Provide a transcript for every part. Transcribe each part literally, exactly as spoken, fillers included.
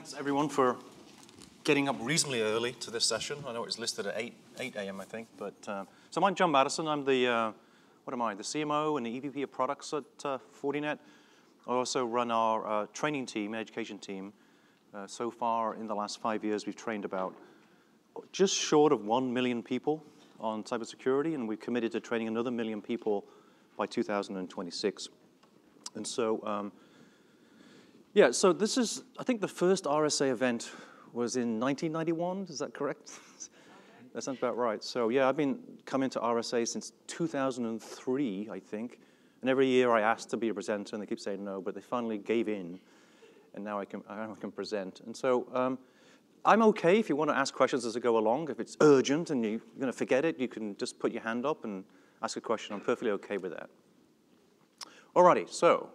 thanks everyone for getting up reasonably early to this session. I know it's listed at eight a m I think, but uh, so I'm John Maddison. I'm the, uh, what am I, the C M O and the E V P of products at uh, Fortinet. I also run our uh, training team, education team. Uh, so far in the last five years, we've trained about just short of one million people on cybersecurity, and we've committed to training another million people by two thousand twenty-six. And so, um, yeah, so this is, I think the first R S A event was in nineteen ninety-one, is that correct? That sounds about right. So yeah, I've been coming to R S A since two thousand three, I think. And every year I asked to be a presenter, and they keep saying no, but they finally gave in, and now I can, I can present. And so um, I'm okay if you want to ask questions as I go along. If it's urgent and you're going to forget it, you can just put your hand up and ask a question. I'm perfectly okay with that. Alrighty, so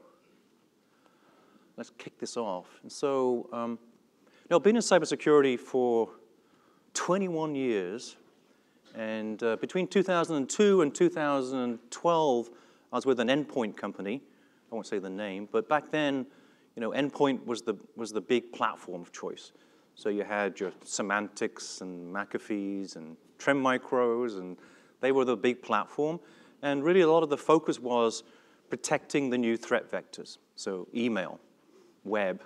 let's kick this off. And so, um, you know, I've been in cybersecurity for twenty-one years, and uh, between two thousand two and two thousand twelve, I was with an endpoint company. I won't say the name, but back then, you know, endpoint was the was the big platform of choice. So you had your Semantics and McAfee's and Trend Micros, and they were the big platform. And really, a lot of the focus was protecting the new threat vectors. So email, web,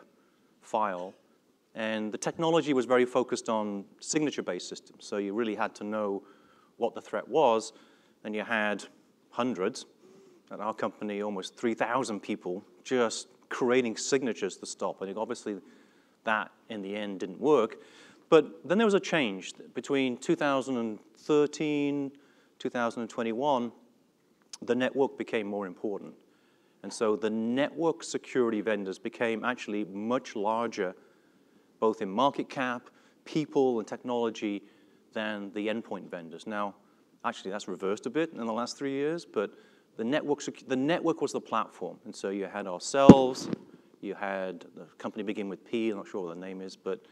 file. And the technology was very focused on signature-based systems. So you really had to know what the threat was. And you had hundreds. At our company, almost three thousand people just creating signatures to stop. I think obviously that, in the end, didn't work. But then there was a change. Between two thousand thirteen, two thousand twenty-one, the network became more important. And so the network security vendors became actually much larger, both in market cap, people, and technology, than the endpoint vendors. Now, actually, that's reversed a bit in the last three years, but the network, the network was the platform. And so you had ourselves, you had the company beginning with P, I'm not sure what the name is, but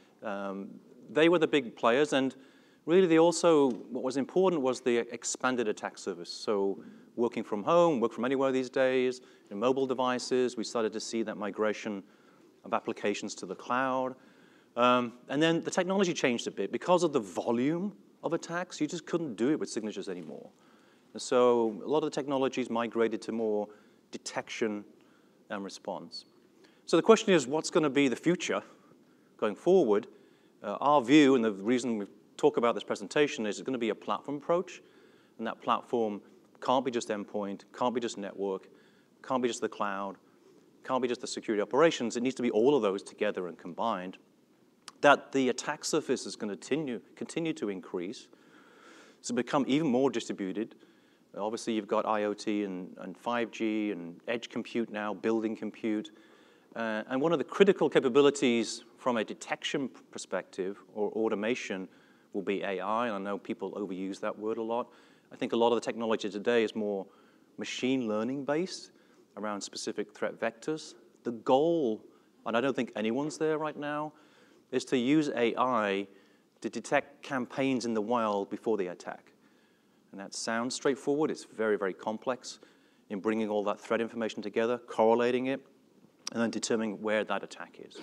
um, they were the big players. And really, they also, what was important was the expanded attack surface. So working from home, work from anywhere these days, in mobile devices, we started to see that migration of applications to the cloud. Um, and then the technology changed a bit. Because of the volume of attacks, you just couldn't do it with signatures anymore. And so a lot of the technologies migrated to more detection and response. So the question is, what's going to be the future going forward? Uh, our view, and the reason we talk about this presentation, is it's going to be a platform approach. And that platform can't be just endpoint, can't be just network, can't be just the cloud, can't be just the security operations. It needs to be all of those together and combined. That the attack surface is going to continue, continue to increase. It's become even more distributed. Obviously, you've got I O T and, and five G and edge compute now, building compute. Uh, and one of the critical capabilities from a detection perspective or automation will be A I. And I know people overuse that word a lot. I think a lot of the technology today is more machine learning based around specific threat vectors. The goal, and I don't think anyone's there right now, is to use A I to detect campaigns in the wild before they attack. And that sounds straightforward. It's very, very complex in bringing all that threat information together, correlating it, and then determining where that attack is.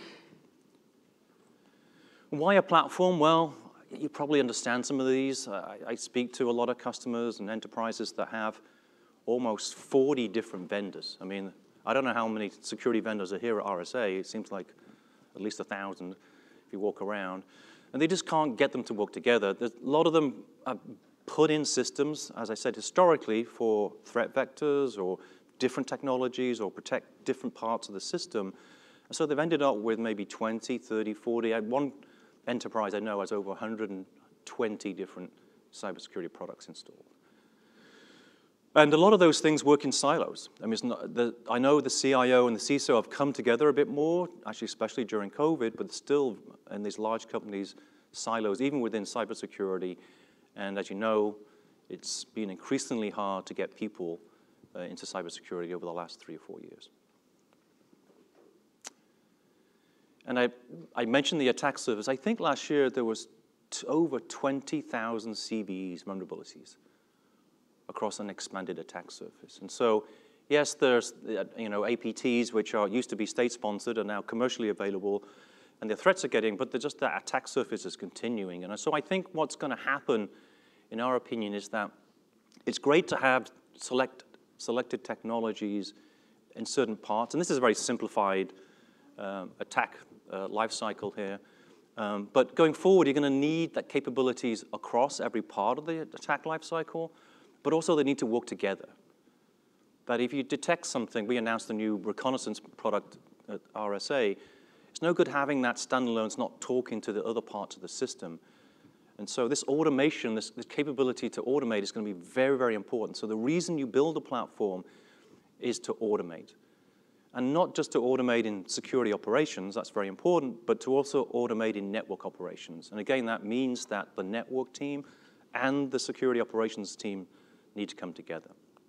Why a platform? Well, you probably understand some of these. I, I speak to a lot of customers and enterprises that have almost forty different vendors. I mean, I don't know how many security vendors are here at R S A. It seems like at least a thousand if you walk around. And they just can't get them to work together. There's, a lot of them are put in systems, as I said, historically for threat vectors or different technologies or protect different parts of the system. And so they've ended up with maybe twenty, thirty, forty. I had one enterprise I know has over one hundred twenty different cybersecurity products installed. And a lot of those things work in silos. I mean, it's not, the, I know the C I O and the C I S O have come together a bit more, actually especially during COVID, but still in these large companies, silos, even within cybersecurity. And as you know, it's been increasingly hard to get people uh, into cybersecurity over the last three or four years. And I, I mentioned the attack surface. I think last year there was t over twenty thousand C V Es, vulnerabilities, across an expanded attack surface. And so, yes, there's you know, A P Ts, which are used to be state-sponsored, are now commercially available. and the threats are getting, but just that attack surface is continuing. And so I think what's going to happen, in our opinion, is that it's great to have select, selected technologies in certain parts, and this is a very simplified um, attack uh, life cycle here. Um, but going forward, you're going to need that capabilities across every part of the attack life cycle, but also they need to work together. That if you detect something, we announced the new reconnaissance product at R S A, it's no good having that standalone not talking to the other parts of the system. And so this automation, this, this capability to automate is going to be very, very important. So the reason you build a platform is to automate. And not just to automate in security operations, that's very important, but to also automate in network operations. And again, that means that the network team and the security operations team need to come together.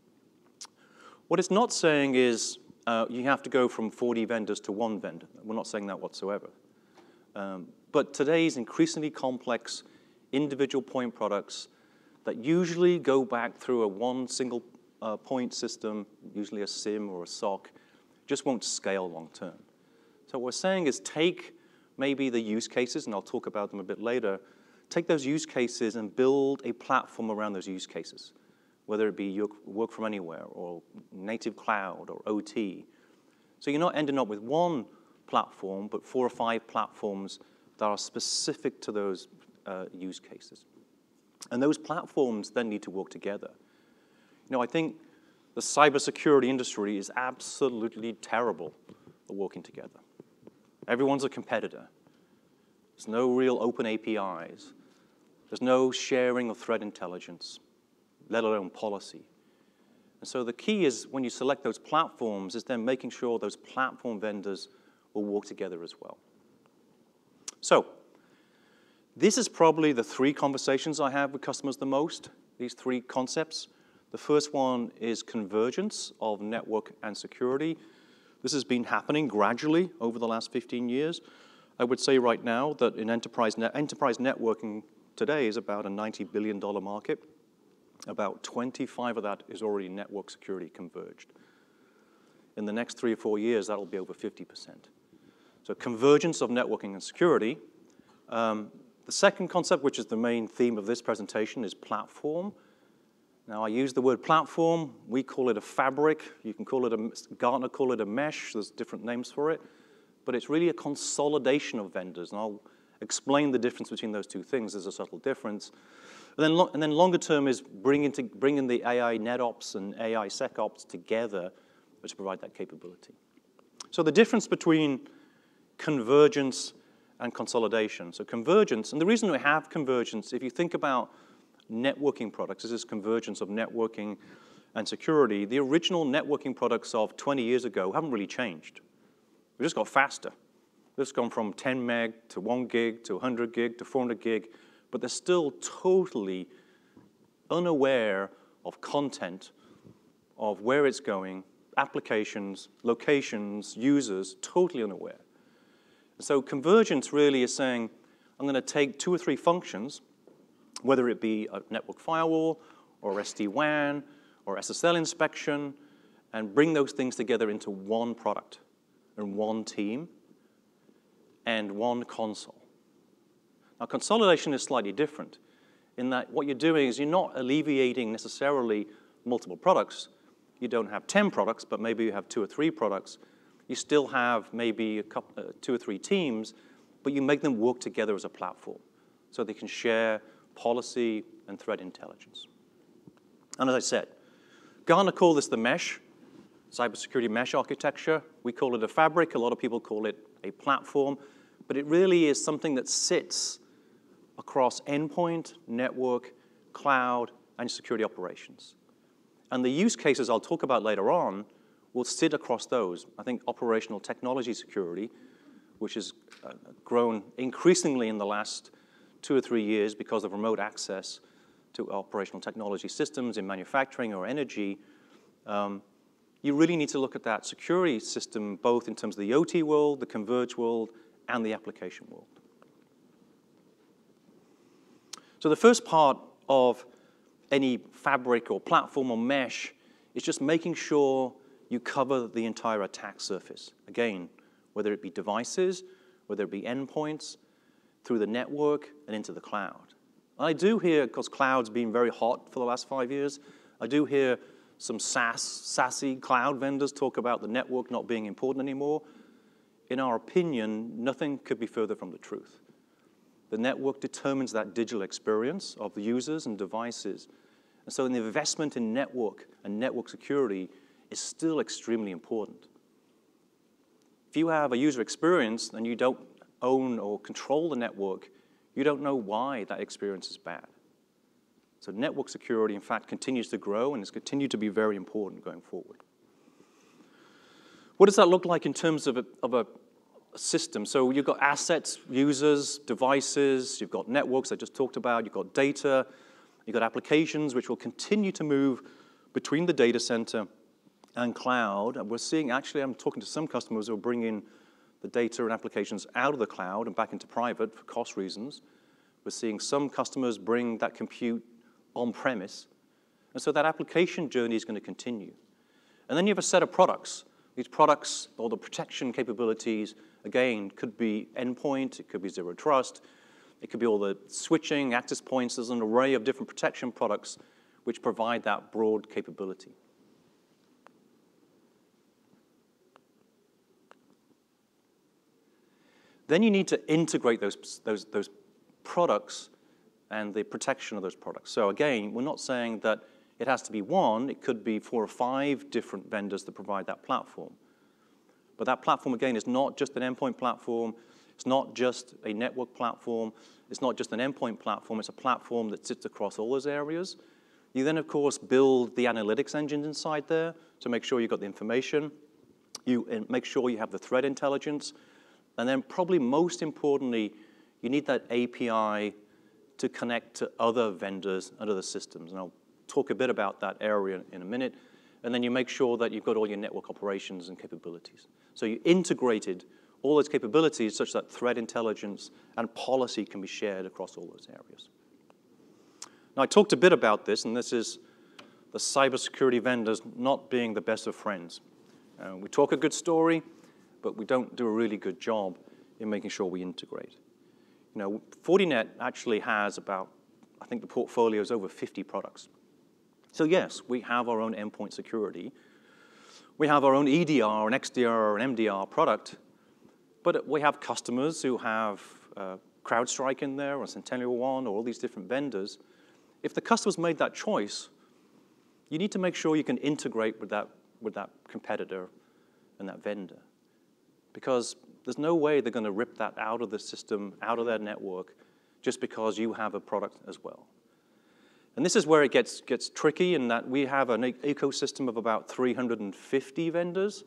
What it's not saying is uh, you have to go from forty vendors to one vendor. We're not saying that whatsoever. Um, but today's increasingly complex individual point products that usually go back through a one single uh, point system, usually a SIEM or a S O C, just won't scale long term. So what we're saying is take maybe the use cases, and I'll talk about them a bit later, take those use cases and build a platform around those use cases, whether it be your work from anywhere or native cloud or O T. So you're not ending up with one platform, but four or five platforms that are specific to those uh, use cases. And those platforms then need to work together. You know, I think the cybersecurity industry is absolutely terrible at working together. Everyone's a competitor. There's no real open A P Is. There's no sharing of threat intelligence, let alone policy. And so the key is when you select those platforms is then making sure those platform vendors will work together as well. So this is probably the three conversations I have with customers the most, these three concepts. The first one is convergence of network and security. This has been happening gradually over the last fifteen years. I would say right now that in enterprise, net enterprise networking today is about a ninety billion dollar market. About twenty-five of that is already network security converged. In the next three or four years, that'll be over fifty percent. So convergence of networking and security. Um, the second concept, which is the main theme of this presentation, is platform. Now, I use the word platform. We call it a fabric. You can call it a, Gartner call it a mesh. There's different names for it. But it's really a consolidation of vendors. And I'll explain the difference between those two things. There's a subtle difference. And then, and then longer term is bringing, to, bringing the A I NetOps and A I SecOps together to provide that capability. So the difference between convergence and consolidation. So convergence, and the reason we have convergence, if you think about networking products, this is convergence of networking and security. The original networking products of twenty years ago haven't really changed. We just got faster. We've just gone from ten meg to one gig to one hundred gig to four hundred gig, but they're still totally unaware of content, of where it's going, applications, locations, users, totally unaware. So convergence really is saying, I'm going to take two or three functions, whether it be a network firewall or S D WAN or S S L inspection, and bring those things together into one product and one team and one console. Now, consolidation is slightly different in that what you're doing is you're not alleviating necessarily multiple products. You don't have ten products, but maybe you have two or three products. You still have maybe a couple, uh, two or three teams, but you make them work together as a platform so they can share policy and threat intelligence. And as I said, Gartner called this the mesh, cybersecurity mesh architecture. We call it a fabric. A lot of people call it a platform. But it really is something that sits across endpoint, network, cloud, and security operations. And the use cases I'll talk about later on will sit across those. I think operational technology security, which has uh, grown increasingly in the last two or three years because of remote access to operational technology systems in manufacturing or energy, um, you really need to look at that security system both in terms of the O T world, the converged world, and the application world. So the first part of any fabric or platform or mesh is just making sure you cover the entire attack surface. Again, whether it be devices, whether it be endpoints, through the network, and into the cloud. I do hear, because cloud's been very hot for the last five years, I do hear some SaaS, SaaSy cloud vendors talk about the network not being important anymore. In our opinion, nothing could be further from the truth. The network determines that digital experience of the users and devices. And so the investment in network and network security is still extremely important. If you have a user experience and you don't own or control the network, you don't know why that experience is bad. So network security, in fact, continues to grow and has continued to be very important going forward. What does that look like in terms of a, of a system? So you've got assets, users, devices, you've got networks I just talked about, you've got data, you've got applications which will continue to move between the data center and cloud. And we're seeing, actually, I'm talking to some customers who are bringing the data and applications out of the cloud and back into private for cost reasons. We're seeing some customers bring that compute on-premise. And so that application journey is going to continue. And then you have a set of products. These products, or the protection capabilities, again, could be endpoint, it could be zero trust, it could be all the switching, access points. There's an array of different protection products which provide that broad capability. Then you need to integrate those, those, those products and the protection of those products. So again, we're not saying that it has to be one. It could be four or five different vendors that provide that platform. But that platform, again, is not just an endpoint platform. It's not just a network platform. It's not just an endpoint platform. It's a platform that sits across all those areas. You then, of course, build the analytics engines inside there to make sure you've got the information. You make sure you have the threat intelligence. And then probably most importantly, you need that A P I to connect to other vendors and other systems. And I'll talk a bit about that area in a minute. And then you make sure that you've got all your network operations and capabilities. So you integrated all those capabilities such that threat intelligence and policy can be shared across all those areas. Now, I talked a bit about this, and this is the cybersecurity vendors not being the best of friends. Uh, we talk a good story, but we don't do a really good job in making sure we integrate. You know, Fortinet actually has about, I think the portfolio is over fifty products. So yes, we have our own endpoint security. We have our own E D R, an X D R, an M D R product, but we have customers who have uh, CrowdStrike in there, or Centennial One, or all these different vendors. If the customer's made that choice, you need to make sure you can integrate with that, with that competitor and that vendor. Because there's no way they're going to rip that out of the system, out of their network, just because you have a product as well. And this is where it gets, gets tricky in that we have an ecosystem of about three hundred fifty vendors.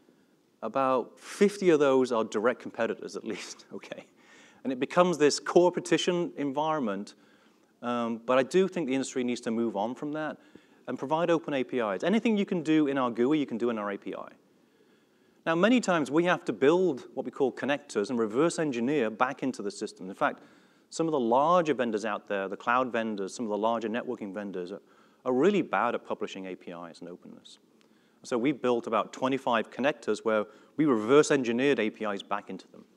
About fifty of those are direct competitors, at least, okay? And it becomes this competition environment, um, but I do think the industry needs to move on from that and provide open A P Is. Anything you can do in our G U I, you can do in our A P I. Now, many times we have to build what we call connectors and reverse engineer back into the system. In fact, some of the larger vendors out there, the cloud vendors, some of the larger networking vendors are, are really bad at publishing A P Is and openness. So we built about twenty-five connectors where we reverse engineered A P Is back into them.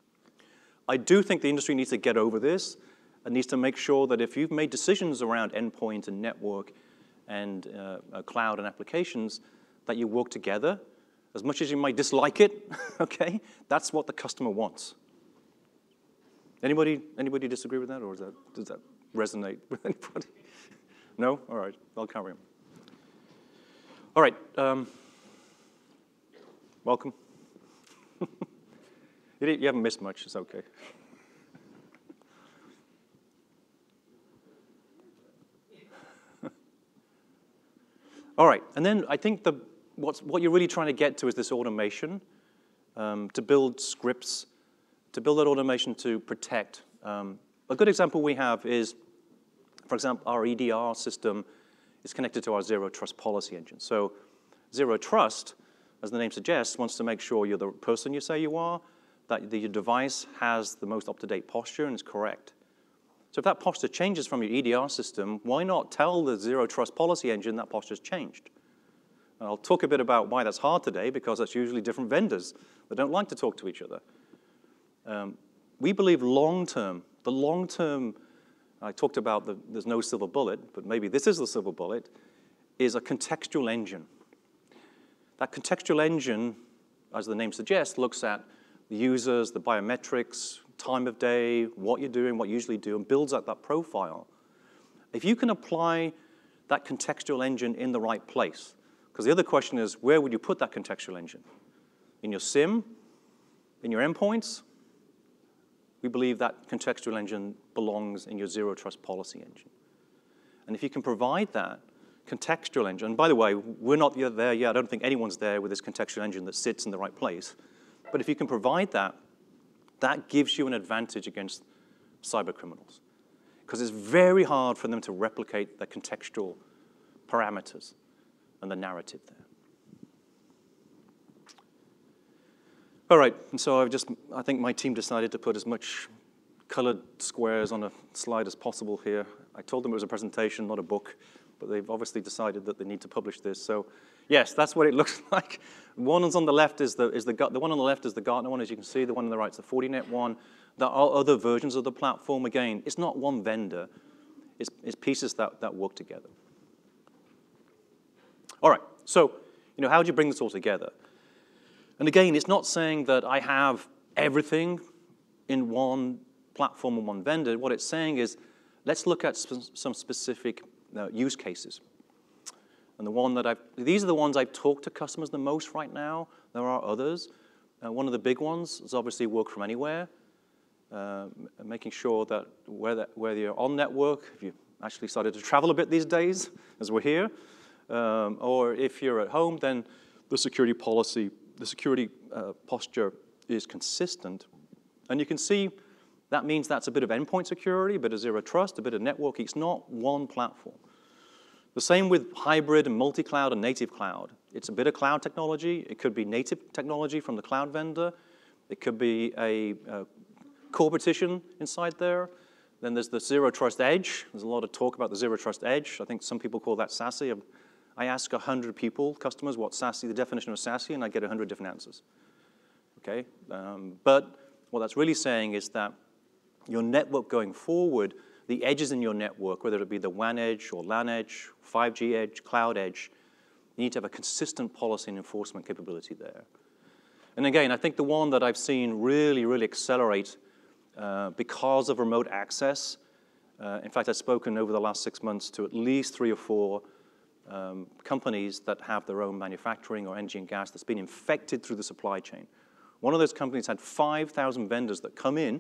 I do think the industry needs to get over this and needs to make sure that if you've made decisions around endpoint and network and uh, uh, cloud and applications, that you work together. As much as you might dislike it, okay, that's what the customer wants. Anybody, anybody disagree with that, or is that, does that resonate with anybody? No? All right, I'll carry on. All right, um, welcome. you, didn't, you haven't missed much, it's okay. All right, and then I think the What's, what you're really trying to get to is this automation, um, to build scripts, to build that automation to protect. Um, a good example we have is, for example, our E D R system is connected to our zero trust policy engine. So zero trust, as the name suggests, wants to make sure you're the person you say you are, that the, your device has the most up-to-date posture and is correct. So if that posture changes from your E D R system, why not tell the zero trust policy engine that posture's changed? And I'll talk a bit about why that's hard today, because that's usually different vendors that don't like to talk to each other. Um, we believe long-term, the long-term, I talked about the, there's no silver bullet, but maybe this is the silver bullet, is a contextual engine. That contextual engine, as the name suggests, looks at the users, the biometrics, time of day, what you're doing, what you usually do, and builds out that profile. If you can apply that contextual engine in the right place, because the other question is, where would you put that contextual engine? In your SIM? In your endpoints? We believe that contextual engine belongs in your zero trust policy engine. And if you can provide that contextual engine, and by the way, we're not yet there yet. I don't think anyone's there with this contextual engine that sits in the right place. But if you can provide that, that gives you an advantage against cyber criminals. Because it's very hard for them to replicate the contextual parameters and the narrative there. All right, and so I've just, I think my team decided to put as much colored squares on a slide as possible here. I told them it was a presentation, not a book, but they've obviously decided that they need to publish this. So yes, that's what it looks like. One on the left is the, is the, the one on the left is the Gartner one, as you can see. The one on the right is the Fortinet one. There are other versions of the platform. Again, it's not one vendor. It's, it's pieces that, that work together. All right, so you know, how do you bring this all together? And again, it's not saying that I have everything in one platform and one vendor. What it's saying is, let's look at sp some specific uh, use cases. And the one that I've, these are the ones I've talked to customers the most right now. There are others. Uh, one of the big ones is obviously work from anywhere, uh, making sure that whether, whether you're on network, if you actually started to travel a bit these days, as we're here, um, or if you're at home, then the security policy the security uh, posture is consistent. And you can see that means that's a bit of endpoint security, a bit of zero trust, a bit of networking. It's not one platform. The same with hybrid and multi-cloud and native cloud. It's a bit of cloud technology. It could be native technology from the cloud vendor. It could be a, a core partition inside there. Then there's the zero trust edge. There's a lot of talk about the zero trust edge. I think some people call that SASE. I ask one hundred people, customers, what SASE, the definition of SASE, and I get one hundred different answers. Okay? Um, but what that's really saying is that your network going forward, the edges in your network, whether it be the WAN edge or LAN edge, five G edge, cloud edge, you need to have a consistent policy and enforcement capability there. And again, I think the one that I've seen really, really accelerate uh, because of remote access, uh, in fact, I've spoken over the last six months to at least three or four Um, companies that have their own manufacturing or energy and gas that's been infected through the supply chain. One of those companies had five thousand vendors that come in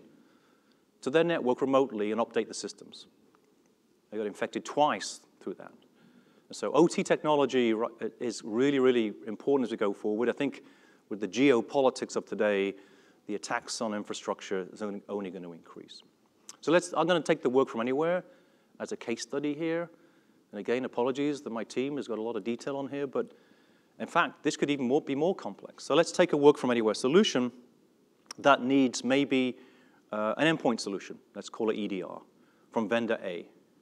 to their network remotely and update the systems. They got infected twice through that. And so O T technology is really, really important as we go forward. I think with the geopolitics of today, the attacks on infrastructure is only, only going to increase. So let's, I'm going to take the work from anywhere as a case study here. And again, apologies that my team has got a lot of detail on here, but in fact, this could even more, be more complex. So let's take a work from anywhere solution that needs maybe uh, an endpoint solution. Let's call it E D R from vendor A.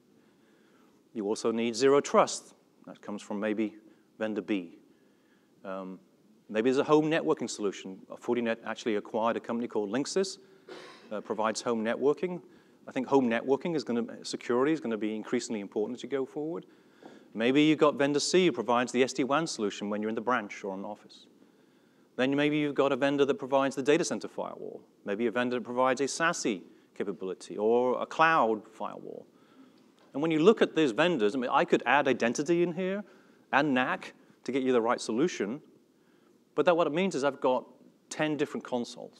You also need zero trust. That comes from maybe vendor B. Um, maybe there's a home networking solution. Fortinet actually acquired a company called Linksys, uh, provides home networking. I think home networking is going to, security is going to be increasingly important as you go forward. Maybe you've got vendor C who provides the S D WAN solution when you're in the branch or in the office. Then maybe you've got a vendor that provides the data center firewall. Maybe a vendor that provides a SASE capability or a cloud firewall. And when you look at these vendors, I mean, I could add identity in here and N A C to get you the right solution. But that what it means is I've got ten different consoles.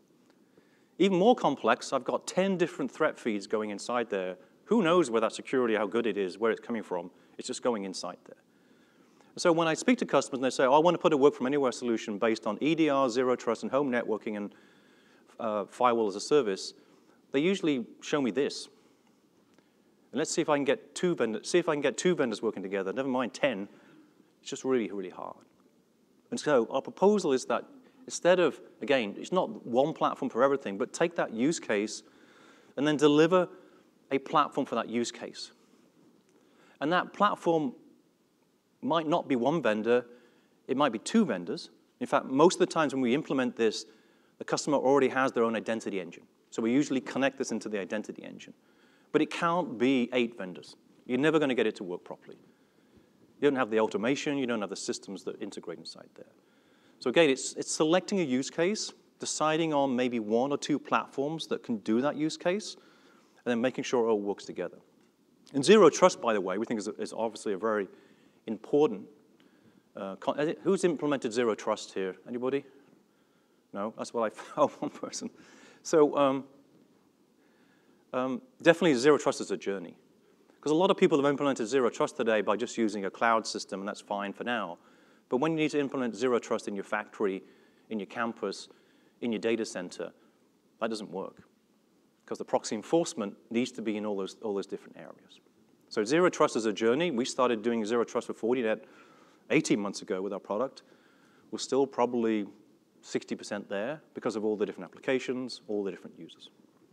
Even more complex, I've got ten different threat feeds going inside there. Who knows where that security, how good it is, where it's coming from. It's just going inside there. So when I speak to customers and they say, oh, I want to put a work from anywhere solution based on E D R, zero trust, and home networking and uh, firewall as a service, they usually show me this. And let's see if I can get two vendors, see if I can get two vendors working together, never mind ten. It's just really, really hard. And so our proposal is that instead of, again, it's not one platform for everything, but take that use case and then deliver a platform for that use case. And that platform might not be one vendor, it might be two vendors. In fact, most of the times when we implement this, the customer already has their own identity engine. So we usually connect this into the identity engine. But it can't be eight vendors. You're never going to get it to work properly. You don't have the automation, you don't have the systems that integrate inside there. So again, it's, it's selecting a use case, deciding on maybe one or two platforms that can do that use case, and then making sure it all works together. And zero trust, by the way, we think is, is obviously a very important. Uh, who's implemented zero trust here? Anybody? No, that's what I found, one person. So um, um, definitely zero trust is a journey. Because a lot of people have implemented zero trust today by just using a cloud system, and that's fine for now. But when you need to implement zero trust in your factory, in your campus, in your data center, that doesn't work. Because the proxy enforcement needs to be in all those, all those different areas. So zero trust is a journey. We started doing zero trust with Fortinet eighteen months ago with our product. We're still probably sixty percent there because of all the different applications, all the different users.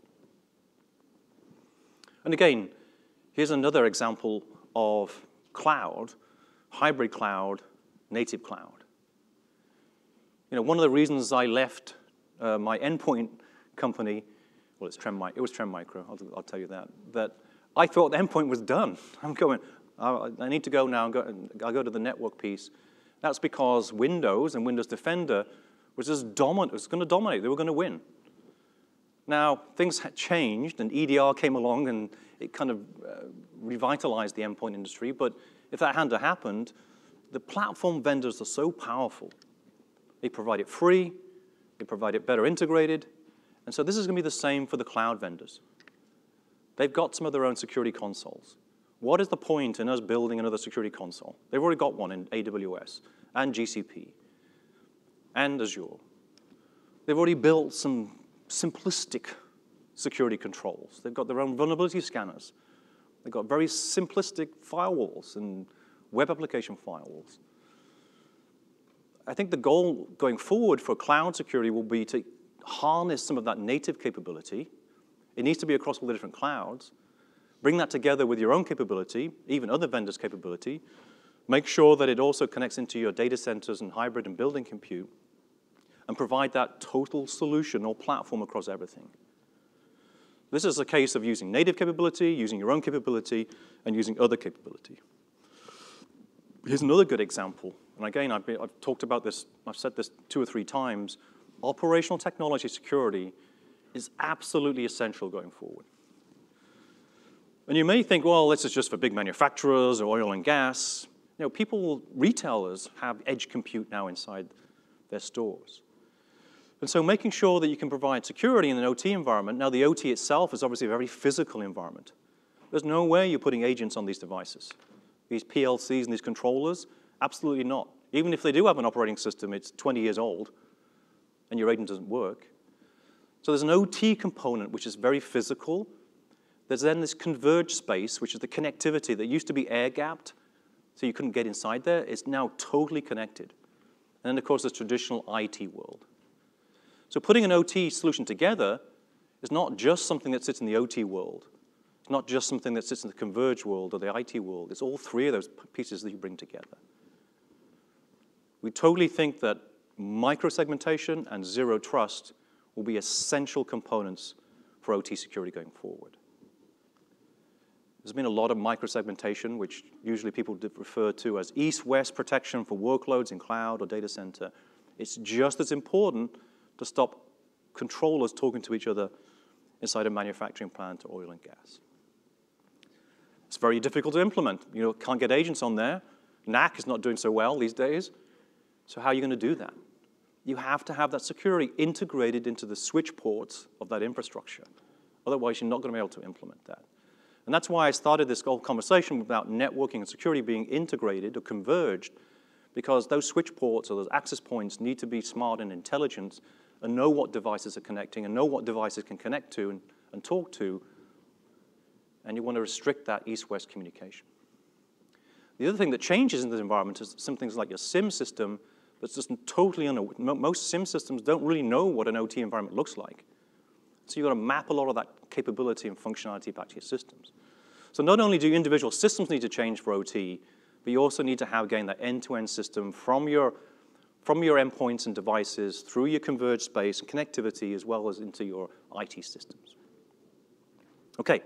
And again, here's another example of cloud, hybrid cloud, native cloud. You know, one of the reasons I left uh, my endpoint company, well, it's Trend, it was Trend Micro, I'll, I'll tell you that, that I thought the endpoint was done. I'm going, I, I need to go now, go, I'll go to the network piece. That's because Windows and Windows Defender was just dominant, it was going to dominate, they were going to win. Now, things had changed, and E D R came along, and it kind of uh, revitalized the endpoint industry, but if that hadn't happened, the platform vendors are so powerful. They provide it free, they provide it better integrated, and so this is going to be the same for the cloud vendors. They've got some of their own security consoles. What is the point in us building another security console? They've already got one in A W S, and G C P, and Azure. They've already built some simplistic security controls. They've got their own vulnerability scanners. They've got very simplistic firewalls and web application firewalls. I think the goal going forward for cloud security will be to harness some of that native capability. It needs to be across all the different clouds. Bring that together with your own capability, even other vendors' capability. Make sure that it also connects into your data centers and hybrid and building compute, and provide that total solution or platform across everything. This is a case of using native capability, using your own capability, and using other capability. Here's another good example. And again, I've, been, I've talked about this, I've said this two or three times. Operational technology security is absolutely essential going forward. And you may think, well, this is just for big manufacturers or oil and gas. You know, people, retailers have edge compute now inside their stores. And so making sure that you can provide security in an O T environment, now the O T itself is obviously a very physical environment. There's no way you're putting agents on these devices. These P L Cs and these controllers, absolutely not. Even if they do have an operating system, it's twenty years old, and your agent doesn't work. So there's an O T component, which is very physical. There's then this converged space, which is the connectivity that used to be air-gapped, so you couldn't get inside there. It's now totally connected. And then, of course, there's traditional I T world. So putting an O T solution together is not just something that sits in the O T world. It's not just something that sits in the converged world or the I T world. It's all three of those pieces that you bring together. We totally think that micro-segmentation and zero trust will be essential components for O T security going forward. There's been a lot of micro-segmentation, which usually people refer to as east-west protection for workloads in cloud or data center. It's just as important to stop controllers talking to each other inside a manufacturing plant or oil and gas. It's very difficult to implement. You know, can't get agents on there. N A C is not doing so well these days. So how are you going to do that? You have to have that security integrated into the switch ports of that infrastructure. Otherwise, you're not going to be able to implement that. And that's why I started this whole conversation about networking and security being integrated or converged, because those switch ports or those access points need to be smart and intelligent and know what devices are connecting and know what devices can connect to and, and talk to. And you want to restrict that east-west communication. The other thing that changes in this environment is some things like your SIM system that's just totally unaware. Most SIM systems don't really know what an O T environment looks like. So you've got to map a lot of that capability and functionality back to your systems. So not only do individual systems need to change for O T, but you also need to have, again, that end-to-end system from your, from your endpoints and devices through your converged space and connectivity as well as into your I T systems. Okay.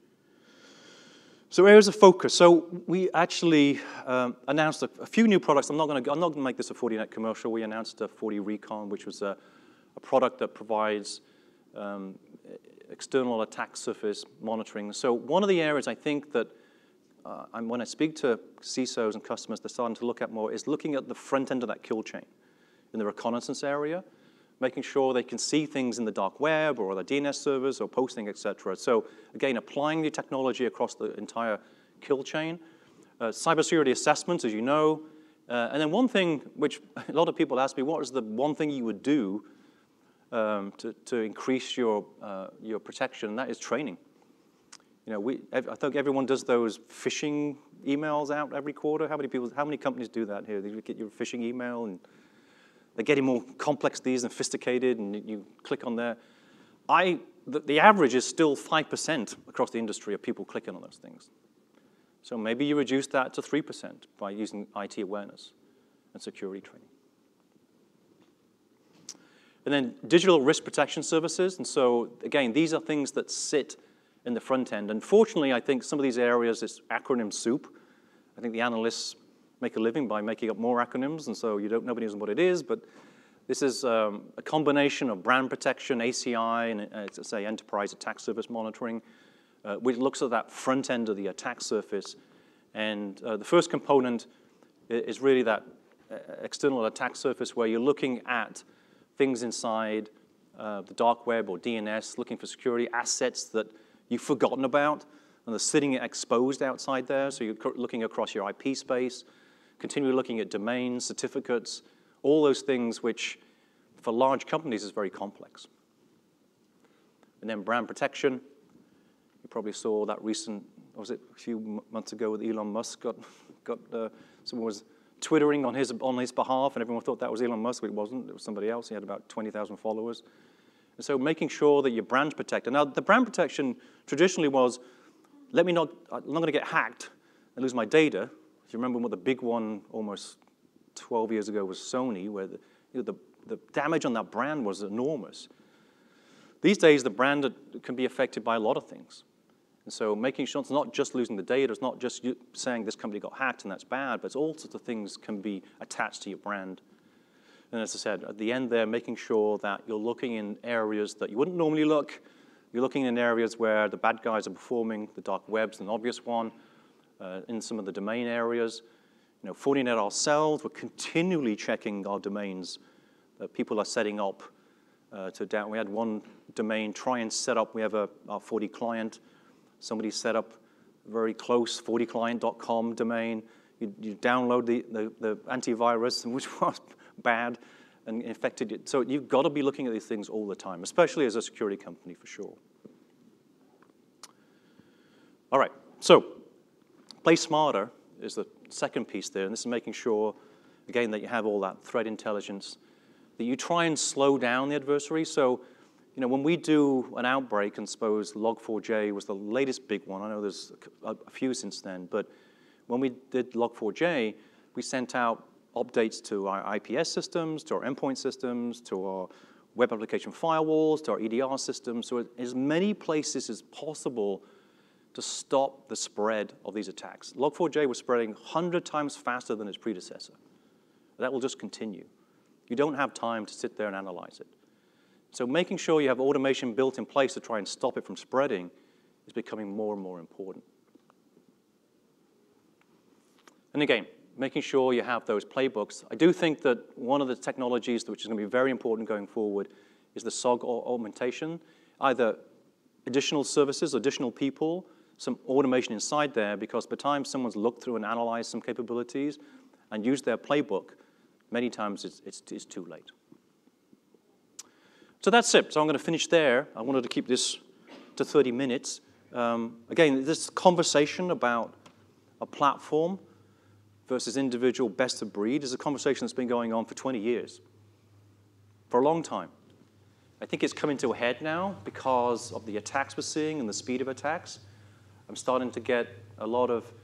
So areas of focus. So we actually um, announced a, a few new products. I'm not going to I'm not going to make this a Fortinet commercial. We announced a forty Recon, which was a, a product that provides um, external attack surface monitoring. So one of the areas I think that uh, I'm, when I speak to C I S Os and customers, they're starting to look at more is looking at the front end of that kill chain in the reconnaissance area, making sure they can see things in the dark web or the D N S servers or posting, et cetera. So again, applying the technology across the entire kill chain. Uh, cybersecurity assessments, as you know. Uh, and then one thing which a lot of people ask me, what is the one thing you would do um, to, to increase your, uh, your protection? And that is training. You know, we, I think everyone does those phishing emails out every quarter. How many people, how many companies do that here? They get your phishing email and they're getting more complex these and sophisticated, and you click on there. I, the, the average is still five percent across the industry of people clicking on those things. So maybe you reduce that to three percent by using I T awareness and security training. And then digital risk protection services. And so, again, these are things that sit in the front end. Unfortunately, I think some of these areas, it's acronym soup. I think the analysts make a living by making up more acronyms, and so you don't, nobody knows what it is, but this is um, a combination of brand protection, A C I, and uh, say enterprise attack surface monitoring, uh, which looks at that front end of the attack surface. And uh, the first component is really that uh, external attack surface where you're looking at things inside uh, the dark web or D N S, looking for security assets that you've forgotten about, and they're sitting exposed outside there, so you're looking across your I P space, continually looking at domains, certificates, all those things which, for large companies, is very complex. And then brand protection. You probably saw that recent, was it a few months ago with Elon Musk, got, got uh, someone was twittering on his, on his behalf, and everyone thought that was Elon Musk, but it wasn't. It was somebody else. He had about twenty thousand followers. And so making sure that your brand's protected. Now, the brand protection traditionally was, let me not, I'm not going to get hacked and lose my data. If you remember what the big one almost twelve years ago was Sony, where the, you know, the, the damage on that brand was enormous. These days, the brand can be affected by a lot of things. And so making sure it's not just losing the data, it's not just you saying this company got hacked and that's bad, but all sorts of things can be attached to your brand. And as I said, at the end there, making sure that you're looking in areas that you wouldn't normally look. You're looking in areas where the bad guys are performing. The dark web's an obvious one. Uh, in some of the domain areas. You know, Fortinet ourselves, we're continually checking our domains that people are setting up uh, to down. We had one domain try and set up, we have a, our forty client. Somebody set up a very close forty client dot com domain. You, you download the, the, the antivirus, which was bad, and infected it. So you've got to be looking at these things all the time, especially as a security company, for sure. All right, so play smarter is the second piece there, and this is making sure, again, that you have all that threat intelligence, that you try and slow down the adversary. So, you know, when we do an outbreak, and suppose log four j was the latest big one, I know there's a, a few since then, but when we did log four j, we sent out updates to our I P S systems, to our endpoint systems, to our web application firewalls, to our E D R systems, so as many places as possible to stop the spread of these attacks. log four j was spreading one hundred times faster than its predecessor. That will just continue. You don't have time to sit there and analyze it. So making sure you have automation built in place to try and stop it from spreading is becoming more and more important. And again, making sure you have those playbooks. I do think that one of the technologies which is going to be very important going forward is the S O G augmentation, either additional services, additional people, some automation inside there, because by the time someone's looked through and analyzed some capabilities and used their playbook, many times it's, it's, it's too late. So that's it. So I'm going to finish there. I wanted to keep this to thirty minutes. Um, again, this conversation about a platform versus individual best of breed is a conversation that's been going on for twenty years, for a long time. I think it's coming to a head now because of the attacks we're seeing and the speed of attacks. I'm starting to get a lot of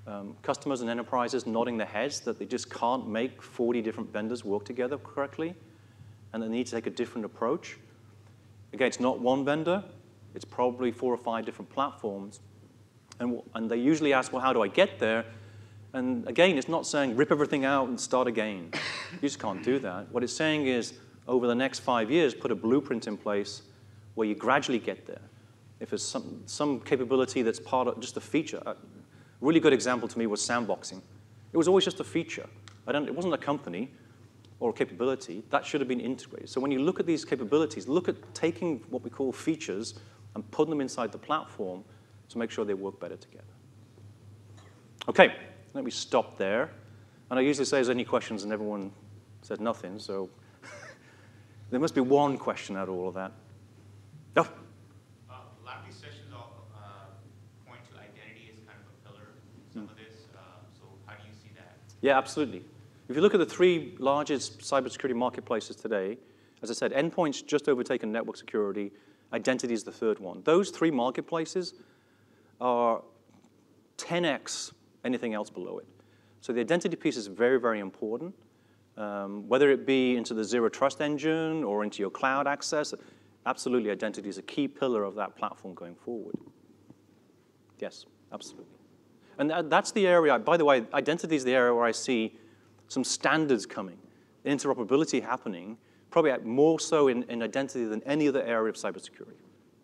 Um, customers and enterprises nodding their heads that they just can't make forty different vendors work together correctly, and they need to take a different approach. Again, it's not one vendor. It's probably four or five different platforms. And, and they usually ask, well, how do I get there? And again, it's not saying rip everything out and start again. You just can't do that. What it's saying is, over the next five years, put a blueprint in place where you gradually get there. If there's some, some capability that's part of just a feature. A really good example to me was sandboxing. It was always just a feature. I don't, it wasn't a company or a capability. That should have been integrated. So when you look at these capabilities, look at taking what we call features and putting them inside the platform to make sure they work better together. OK, let me stop there. And I usually say, is there any questions? And everyone said nothing. So there must be one question out of all of that. Oh. Uh, a lot of these sessions all uh, point to identity as kind of a pillar in some mm. of this. Uh, so how do you see that? Yeah, absolutely. If you look at the three largest cybersecurity marketplaces today, as I said, endpoint's just overtaken network security. Identity is the third one. Those three marketplaces are ten X anything else below it. So the identity piece is very, very important. Um, whether it be into the zero trust engine or into your cloud access, absolutely identity is a key pillar of that platform going forward. Yes, absolutely. And that, that's the area, by the way, identity is the area where I see some standards coming, interoperability happening, probably more so in, in identity than any other area of cybersecurity.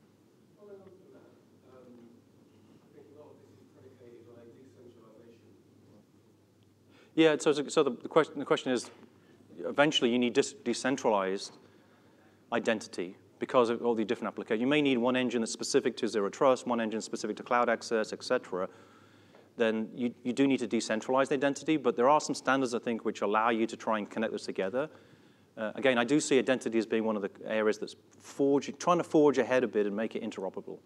Yeah, so, so the, the, question, the question is, eventually you need dis decentralized identity because of all the different applications. You may need one engine that's specific to zero trust, one engine specific to cloud access, et cetera. Then you, you do need to decentralize the identity, but there are some standards, I think, which allow you to try and connect this together. Uh, again, I do see identity as being one of the areas that's forge, trying to forge ahead a bit and make it interoperable.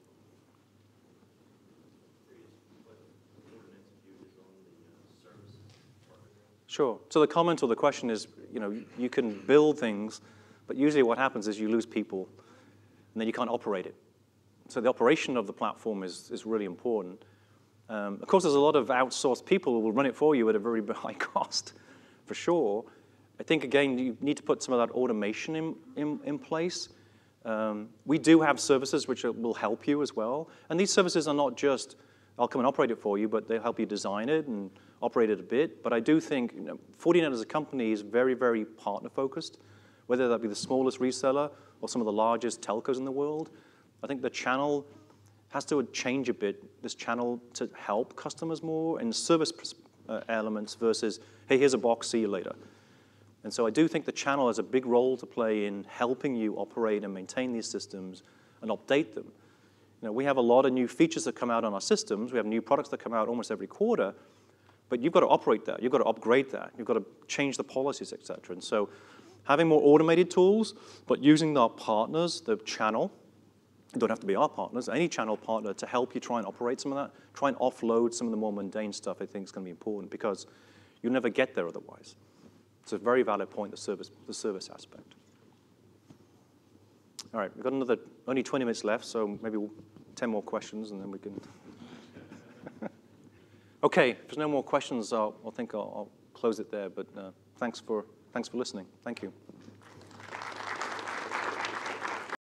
Sure. So the comment or the question is, you know, you can build things, but usually what happens is you lose people, and then you can't operate it. So the operation of the platform is, is really important. Um, of course, there's a lot of outsourced people who will run it for you at a very high cost, for sure. I think, again, you need to put some of that automation in, in, in place. Um, we do have services which are, will help you as well. And these services are not just, I'll come and operate it for you, but they'll help you design it and operate it a bit. But I do think, you know, Fortinet as a company is very, very partner-focused, whether that be the smallest reseller or some of the largest telcos in the world. I think the channel has to change a bit, this channel to help customers more in service uh, elements versus, hey, here's a box, see you later. And so I do think the channel has a big role to play in helping you operate and maintain these systems and update them. You know, we have a lot of new features that come out on our systems. We have new products that come out almost every quarter. But you've got to operate that. You've got to upgrade that. You've got to change the policies, et cetera. And so having more automated tools, but using our partners, the channel, you don't have to be our partners, any channel partner to help you try and operate some of that, try and offload some of the more mundane stuff, I think is going to be important because you'll never get there otherwise. It's a very valid point, the service, the service aspect. All right, we've got another, only twenty minutes left, so maybe ten more questions, and then we can. OK, if there's no more questions, I'll, I think I'll, I'll close it there. But uh, thanks for, thanks for listening. Thank you.